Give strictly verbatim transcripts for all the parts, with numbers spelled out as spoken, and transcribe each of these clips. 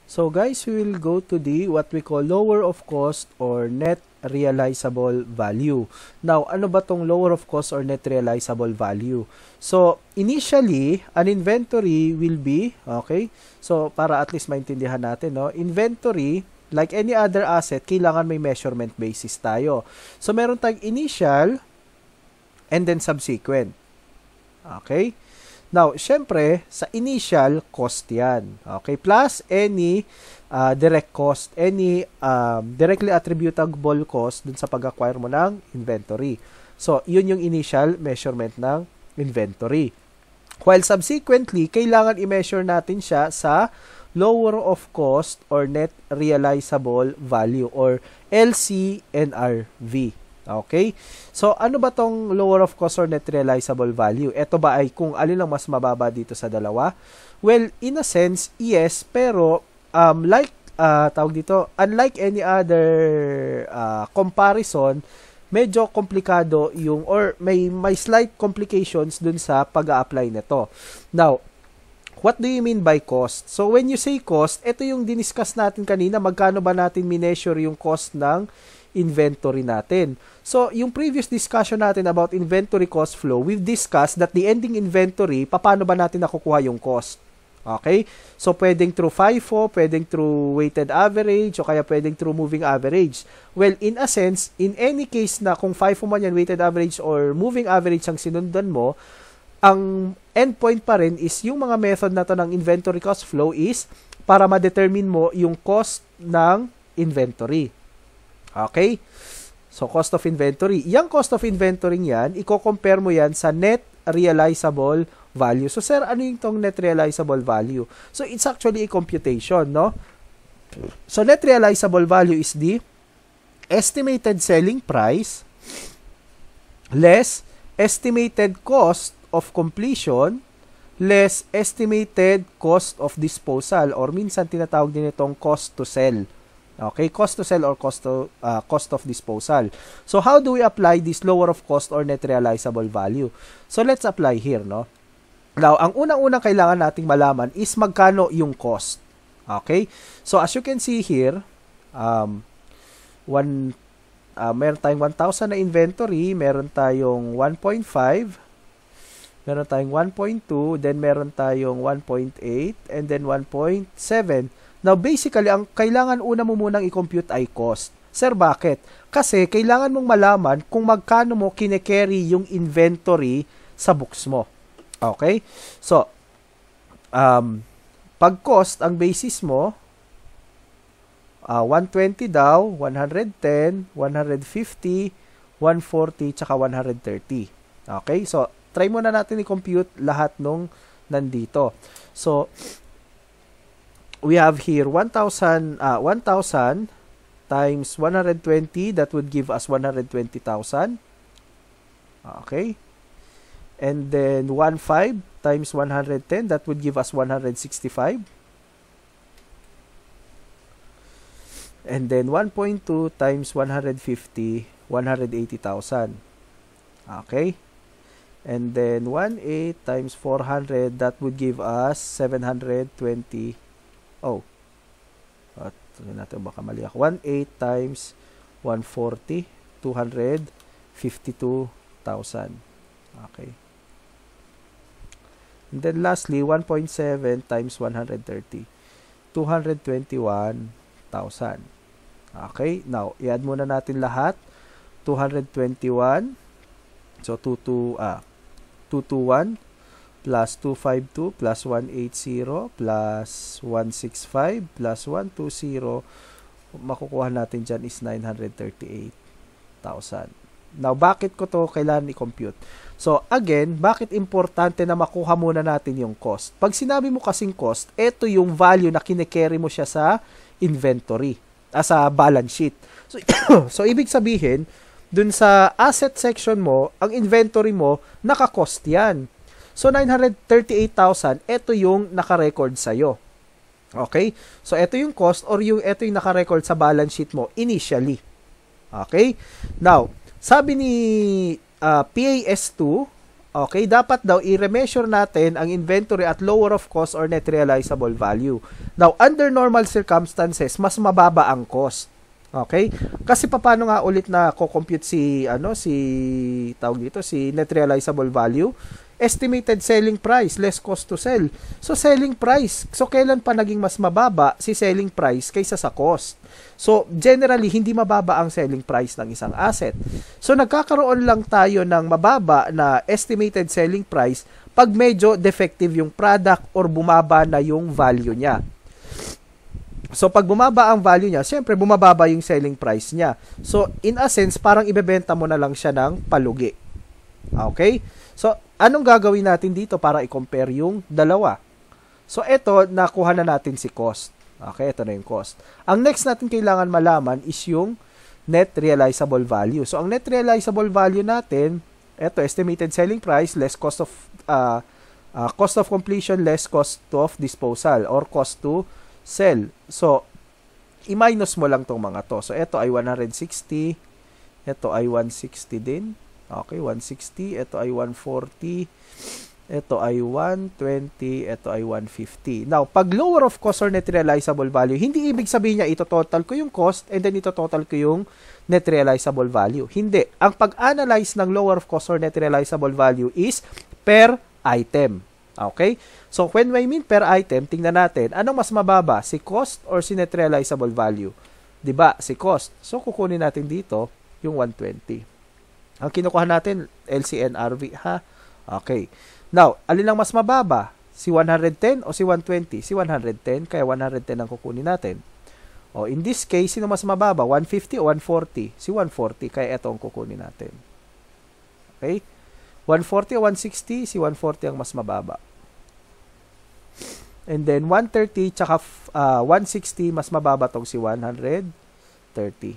So guys, we will go to the what we call lower of cost or net realizable value. Now, ano ba tong lower of cost or net realizable value? So, initially, an inventory will be, okay? So, para at least maintindihan natin, no? Inventory, like any other asset, kailangan may measurement basis tayo. So, meron tayong initial and then subsequent. Okay? Now, syempre, sa initial, cost yan. Okay? Plus any uh, direct cost, any um, directly attributable cost dun sa pag-acquire mo ng inventory. So, yun yung initial measurement ng inventory. While subsequently, kailangan i-measure natin siya sa lower of cost or net realizable value or L C N R V. Okay? So, ano ba tong lower of cost or net realizable value? Ito ba ay kung alin ang mas mababa dito sa dalawa? Well, in a sense, yes, pero um, like, uh, tawag dito, unlike any other uh, comparison, medyo komplikado yung, or may, may slight complications dun sa pag-a-apply nito. Now, what do you mean by cost? So, when you say cost, ito yung diniscuss natin kanina, magkano ba natin mineasure yung cost ng inventory natin. So, yung previous discussion natin about inventory cost flow, we've discussed that the ending inventory, paano ba natin nakukuha yung cost? Okay? So, pwedeng through FIFO, pwedeng through weighted average, o kaya pwedeng through moving average. Well, in a sense, in any case na kung FIFO man yan, weighted average, or moving average ang sinundan mo, ang endpoint pa rin is yung mga method na to ng inventory cost flow is para ma-determine mo yung cost ng inventory. Okay? So, cost of inventory. Yang cost of inventory yan, i-compare mo yan sa net realizable value. So, sir, ano yung tong net realizable value? So, it's actually a computation, no? So, net realizable value is the estimated selling price less estimated cost of completion less estimated cost of disposal or minsan tinatawag din itong cost to sell. Okay, cost to sell or cost to, uh, cost of disposal. So, how do we apply this lower of cost or net realizable value? So, let's apply here, no? Now, ang unang-unang kailangan nating malaman is magkano yung cost. Okay? So, as you can see here, um, one, uh, meron tayong one thousand na inventory, meron tayong one point five, meron tayong one point two, then meron tayong one point eight, and then one point seven. Now, basically, ang kailangan una mo munang i-compute ay cost. Sir, bakit? Kasi kailangan mong malaman kung magkano mo kine-carry yung inventory sa books mo. Okay? So, um, pag cost, ang basis mo, uh, one twenty daw, one ten, one fifty, one forty, tsaka one thirty. Okay? So, try muna natin i-compute lahat nung nandito. So, we have here one thousand, uh, one thousand times one hundred twenty, that would give us one hundred twenty thousand. Okay. And then one point five times one hundred ten, that would give us one hundred sixty-five. And then one point two times one hundred fifty, one hundred eighty thousand. Okay. And then one point eight times four hundred, that would give us seven hundred twenty. Oh, at natin baka mali ako. one point eight times one forty, two hundred fifty-two thousand. Okay. And then lastly, one point seven times one hundred thirty, two hundred twenty-one thousand. Okay. Now, i-add muna natin lahat. two hundred twenty-one. So, two two, ah, two twenty-one. Plus two fifty-two plus one eighty plus one sixty-five plus one twenty, makukuha natin dyan is nine hundred thirty-eight thousand. Now, bakit ko to kailangan i-compute? So, again, bakit importante na makuha muna natin yung cost? Pag sinabi mo kasing cost, ito yung value na kine-carry mo siya sa inventory, ah, sa balance sheet. So, so, ibig sabihin, dun sa asset section mo, ang inventory mo, naka-cost yan. So, nine hundred thirty-eight thousand, ito yung naka-record sa'yo. Okay? So, ito yung cost or yung ito yung naka-record sa balance sheet mo initially. Okay? Now, sabi ni uh, P A S two, Okay, dapat daw i-remeasure natin ang inventory at lower of cost or net realizable value. Now, under normal circumstances, mas mababa ang cost. Okay? Kasi paano nga ulit na ko-compute si ano si tawag dito si net realizable value? Estimated selling price less cost to sell. So selling price. So kailan pa naging mas mababa si selling price kaysa sa cost? So generally hindi mababa ang selling price ng isang asset. So nagkakaroon lang tayo ng mababa na estimated selling price pag medyo defective yung product or bumaba na yung value niya. So pag bumaba ang value niya, siyempre bumababa yung selling price niya. So in a sense, parang ibebenta mo na lang siya ng palugi. Okay? So anong gagawin natin dito para i-compare yung dalawa? So ito, nakuha na natin si cost. Okay, ito na yung cost. Ang next natin kailangan malaman is yung net realizable value. So ang net realizable value natin, ito estimated selling price less cost of uh, uh, cost of completion less cost of disposal or cost to sell. So, i-minus mo lang tong mga to. So, ito ay one hundred sixty. Ito ay one hundred sixty din. Okay, one hundred sixty. Ito ay one hundred forty. Ito ay one hundred twenty. Ito ay one hundred fifty. Now, pag lower of cost or net realizable value, hindi ibig sabihin niya ito total ko yung cost and then ito total ko yung net realizable value. Hindi. Ang pag-analyze ng lower of cost or net realizable value is per item. Okay? So, when I mean per item, tingnan natin, anong mas mababa? Si cost or si net realizable value? Diba? Si cost. So, kukunin natin dito yung one hundred twenty. Ang kinukuha natin, L C N R V, ha? Okay. Now, alin lang mas mababa? Si one hundred ten o si one hundred twenty? Si one hundred ten, kaya one hundred ten ang kukunin natin. O, in this case, sino mas mababa? one hundred fifty o one hundred forty? Si one hundred forty, kaya ito ang kukunin natin. Okay? one hundred forty o one hundred sixty? Si one hundred forty ang mas mababa. And then, one hundred thirty tsaka uh, one hundred sixty, mas mababa tong si one hundred thirty.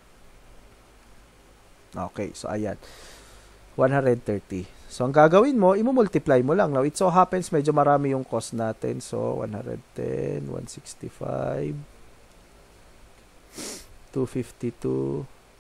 Okay, so ayan. one hundred thirty. So, ang gagawin mo, imumultiply mo lang. Now, it so happens, medyo marami yung cost natin. So, one hundred ten, one hundred sixty-five, two hundred fifty-two,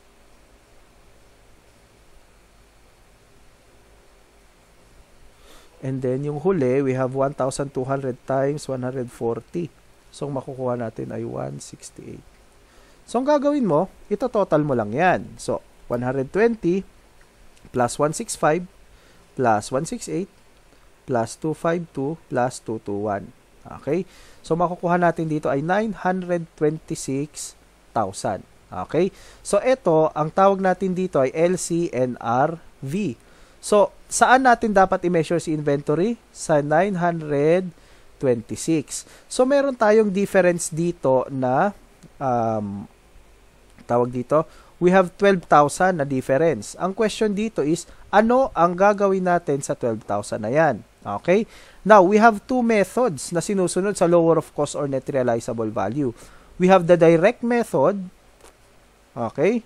and then, yung huli, we have one thousand two hundred times one hundred forty. So, ang makukuha natin ay one hundred sixty-eight. So, ang gagawin mo, ito total mo lang yan. So, one hundred twenty plus one hundred sixty-five plus one hundred sixty-eight plus two hundred fifty-two plus two hundred twenty-one. Okay? So, makukuha natin dito ay nine hundred twenty-six thousand. Okay? So, ito, ang tawag natin dito ay L C N R V. So, saan natin dapat i-measure si inventory? Sa nine hundred twenty-six. So, meron tayong difference dito na um, tawag dito, we have twelve thousand na difference. Ang question dito is, ano ang gagawin natin sa twelve thousand na yan? Okay? Now, we have two methods na sinusunod sa lower of cost or net realizable value. We have the direct method. Okay?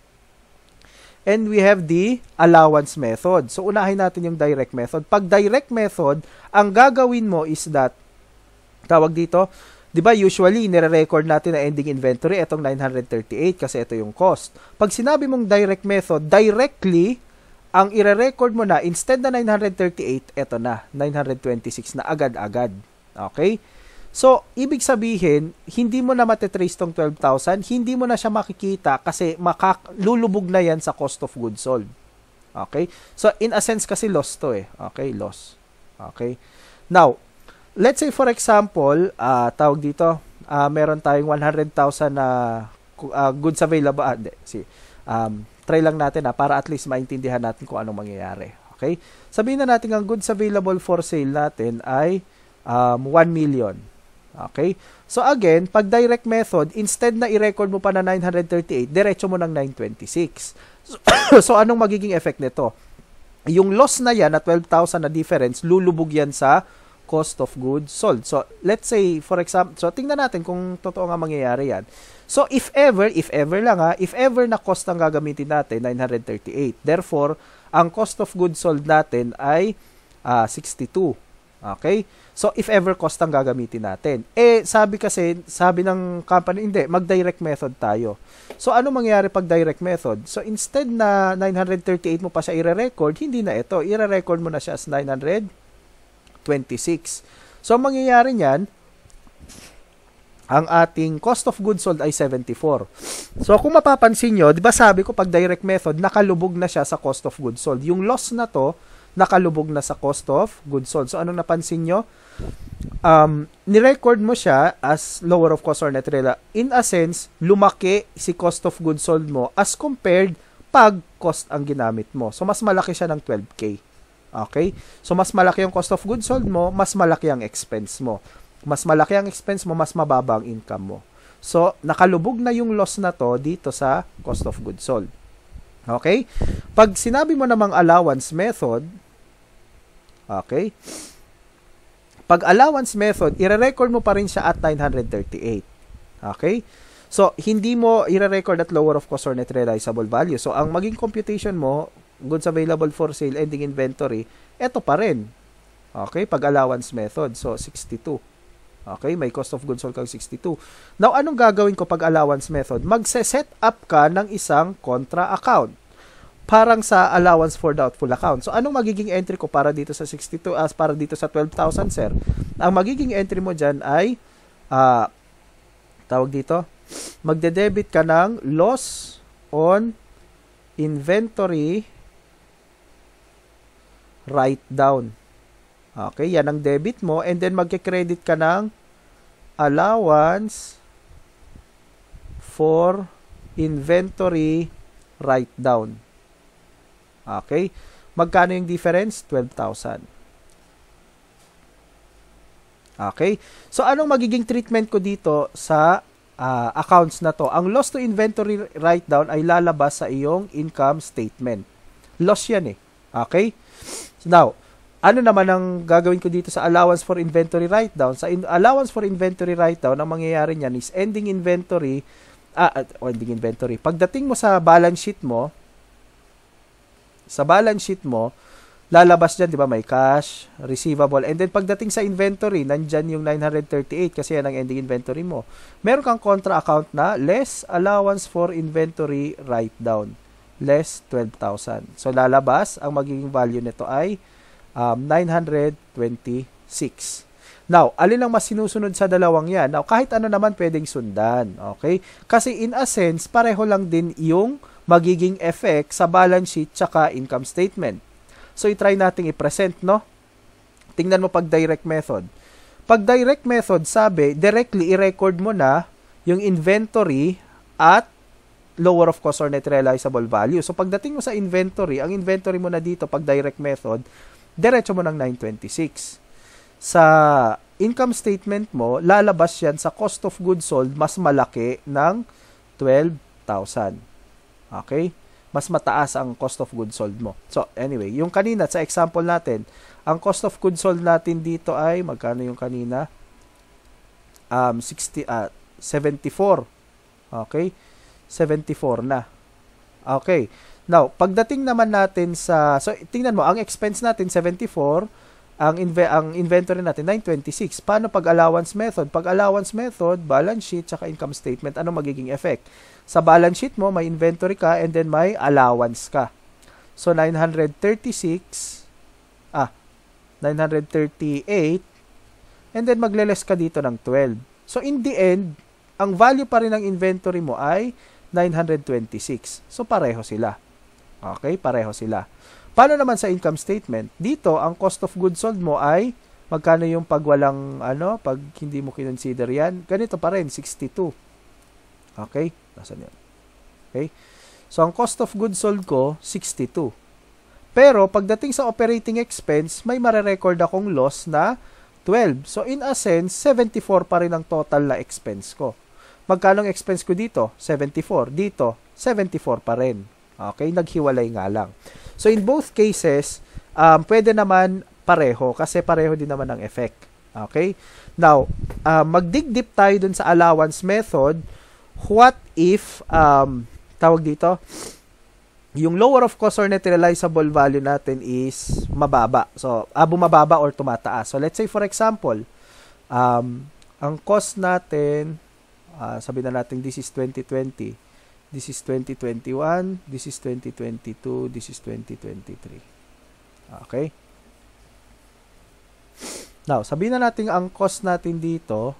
And we have the allowance method. So, unahin natin yung direct method. Pag direct method, ang gagawin mo is that, tawag dito, di ba usually, nire-record natin na ending inventory, itong nine hundred thirty-eight kasi ito yung cost. Pag sinabi mong direct method, directly, ang ire-record mo na, instead na nine hundred thirty-eight, ito na, nine hundred twenty-six na agad-agad. Okay? So, ibig sabihin, hindi mo na matetrace tong twelve thousand, hindi mo na siya makikita kasi makak- lulubog na yan sa cost of goods sold. Okay? So, in a sense kasi loss to eh. Okay? Loss. Okay? Now, let's say for example, uh, tawag dito, uh, meron tayong one hundred thousand na uh, goods available. Ah, di, si, um, try lang natin ha, para at least maintindihan natin kung anong mangyayari. Okay? Sabihin na natin ang goods available for sale natin ay um, one million. Okay? So again, pag direct method, instead na i-record mo pa na nine hundred thirty-eight, diretso mo ng nine twenty-six. So, so anong magiging effect nito? Yung loss na yan na twelve thousand na difference, lulubog yan sa cost of goods sold. So, let's say, for example, so tingnan natin kung totoo nga mangyayari yan. So, if ever, if ever lang ha, if ever na cost ang gagamitin natin, nine hundred thirty-eight. Therefore, ang cost of goods sold natin ay uh, sixty-two. Okay? So, if ever cost ang gagamitin natin. Eh, sabi kasi, sabi ng company, hindi, mag-direct method tayo. So, ano mangyayari pag direct method? So, instead na nine hundred thirty-eight mo pa siya i-record, hindi na ito. I-record mo na siya as nine hundred twenty-six. So, mangyayari niyan, ang ating cost of goods sold ay seventy-four. So, kung mapapansin nyo, di ba sabi ko pag direct method, nakalubog na siya sa cost of goods sold. Yung loss na to, nakalubog na sa cost of goods sold. So, anong napansin nyo? Um, ni-record mo siya as lower of cost or net realizable. In a sense, lumaki si cost of goods sold mo as compared pag cost ang ginamit mo. So, mas malaki siya ng twelve K. Okay? So, mas malaki yung cost of goods sold mo, mas malaki ang expense mo. Mas malaki ang expense mo, mas mababa ang income mo. So, nakalubog na yung loss na to dito sa cost of goods sold. Okay? Pag sinabi mo namang allowance method, okay? Pag allowance method, i-record mo pa rin siya at nine hundred thirty-eight. Okay? So, hindi mo i-record at lower of cost or net realizable value. So, ang maging computation mo, goods available for sale, ending inventory, eto pa rin. Okay? Pag allowance method. So, sixty-two. Okay? May cost of goods sold kang sixty-two. Now, anong gagawin ko pag allowance method? Magse-set up ka ng isang contra account. Parang sa allowance for doubtful account. So, anong magiging entry ko para dito sa sixty-two as para dito sa twelve thousand, sir? Ang magiging entry mo dyan ay, uh, tawag dito, magde-debit ka ng loss on inventory write down. Okay, yan ang debit mo. And then, magke-credit ka ng allowance for inventory write down. Okay? Magkano yung difference? twelve thousand. Okay? So, anong magiging treatment ko dito sa uh, accounts na to? Ang loss to inventory write down ay lalabas sa iyong income statement. Loss yan eh. Okay? Now, ano naman ang gagawin ko dito sa allowance for inventory write down? Sa in- allowance for inventory write down, ang mangyayari niyan is ending inventory, ah, uh, ending inventory. Pagdating mo sa balance sheet mo, sa balance sheet mo, lalabas dyan, di ba, may cash, receivable, and then pagdating sa inventory, nandyan yung nine hundred thirty-eight kasi yan ang ending inventory mo. Meron kang contra account na less allowance for inventory write down, less twelve thousand. So, lalabas, ang magiging value nito ay Um, nine hundred twenty-six. Now, alin ang mas sinusunod sa dalawang yan? Now, kahit ano naman pwedeng sundan. Okay? Kasi in a sense, pareho lang din yung magiging effect sa balance sheet tsaka income statement. So, i-try nating i-present, no? Tingnan mo pag direct method. Pag direct method, sabi, directly i-record mo na yung inventory at lower of cost or net realizable value. So, pagdating mo sa inventory, ang inventory mo na dito pag direct method, diretso mo ng nine twenty-six. Sa income statement mo, lalabas yan sa cost of goods sold, mas malaki ng twelve thousand. Okay? Mas mataas ang cost of goods sold mo. So, anyway, yung kanina, sa example natin, ang cost of goods sold natin dito ay, magkano yung kanina? Um, sixty, uh, seventy-four. Okay? seventy-four na. Okay. Now, pagdating naman natin sa, so tingnan mo, ang expense natin seventy-four, ang inve, ang inventory natin nine twenty-six. Paano pag allowance method? Pag allowance method, balance sheet saka income statement, ano magiging effect? Sa balance sheet mo, may inventory ka and then may allowance ka. So nine hundred thirty-six, ah, nine hundred thirty-eight, and then magle-less ka dito ng twelve. So in the end, ang value pa rin ng inventory mo ay nine hundred twenty-six. So pareho sila. Okay, pareho sila. Paano naman sa income statement? Dito, ang cost of goods sold mo ay magkano yung pag walang, ano, pag hindi mo kinonsider yan? Ganito pa rin, sixty-two. Okay? Nasaan yan? Okay? So, ang cost of goods sold ko, sixty-two. Pero, pagdating sa operating expense, may marerecord akong loss na twelve. So, in a sense, seventy-four pa rin ang total na expense ko. Magkano ang expense ko dito? seventy-four. Dito, seventy-four pa rin. Okay? Naghiwalay nga lang. So, in both cases, um, pwede naman pareho kasi pareho din naman ang effect. Okay? Now, uh, mag-dig deep tayo dun sa allowance method. What if, um, tawag dito, yung lower of cost or net realizable value natin is mababa. So, ah, bumababa or tumataas. So, let's say for example, um, ang cost natin, uh, sabihin na natin this is twenty twenty, this is twenty twenty-one, this is twenty twenty-two, this is twenty twenty-three. Okay? Now, sabihin na natin ang cost natin dito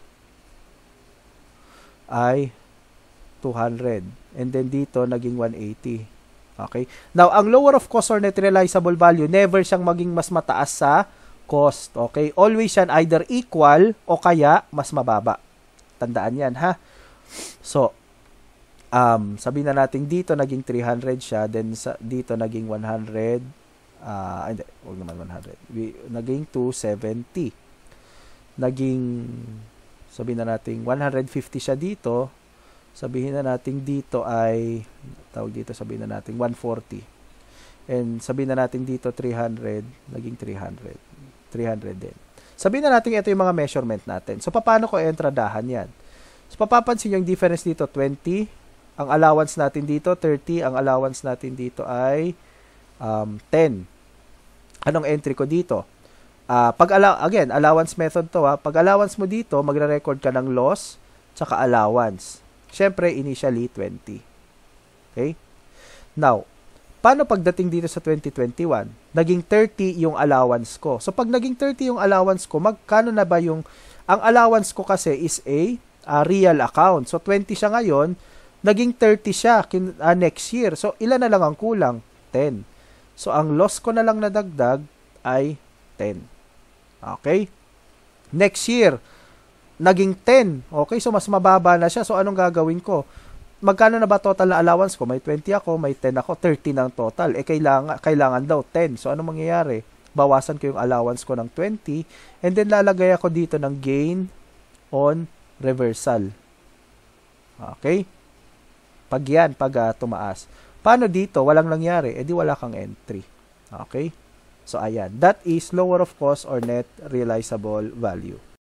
ay two hundred. And then dito, naging one eighty. Okay? Now, ang lower of cost or net realizable value, never siyang maging mas mataas sa cost. Okay? Always yan either equal o kaya mas mababa. Tandaan yan, ha? So, um, sabihin na natin dito, naging three hundred siya. Then, sa, dito, naging one hundred. Uh, hindi, huwag naman one hundred. We, naging two seventy. Naging, sabihin na natin, one fifty siya dito. Sabihin na natin dito ay, tawag dito, sabihin na natin one forty. And sabihin na natin dito three hundred, naging three hundred. three hundred din. Sabihin na natin ito yung mga measurement natin. So, paano ko entradahan yan? So, papapansin nyo yung difference dito, twenty. Ang allowance natin dito, thirty. Ang allowance natin dito ay um, ten. Anong entry ko dito? Uh, pag allow, again, allowance method to ha. Pag allowance mo dito, magre-record ka ng loss tsaka allowance. Siyempre, initially, twenty. Okay? Now, paano pagdating dito sa twenty twenty-one? Naging thirty yung allowance ko. So, pag naging thirty yung allowance ko, magkano na ba yung... Ang allowance ko kasi is a, a real account. So, twenty siya ngayon, naging thirty siya kin, uh, next year. So, ilan na lang ang kulang? ten. So, ang loss ko na lang nadagdag ay ten. Okay? Next year, naging ten. Okay, so mas mababa na siya. So, anong gagawin ko? Magkano na ba total na allowance ko? May twenty ako, may ten ako, thirty ng total. Eh, kailangan, kailangan daw ten. So, anong mangyayari? Bawasan ko yung allowance ko ng twenty and then lalagay ako dito ng gain on reversal. Okay? Pag yan, pag uh, tumaas. Paano dito? Walang nangyari. Eh, di wala kang entry. Okay? So, ayan. That is lower of cost or net realizable value.